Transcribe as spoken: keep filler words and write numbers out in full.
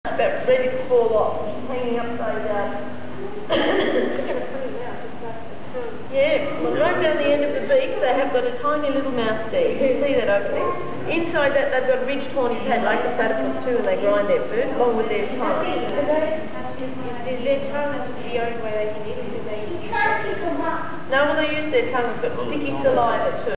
About ready to fall off, hanging upside down. Yeah, well, right down the end of the beak they have got a tiny little mouth there. You can see that opening. Inside that they've got a ridged horny pad like the platypus too, and they grind their food along with their tongue. Their tongue is the only way they can eat it. No, well they use their tongue, but sticky saliva too.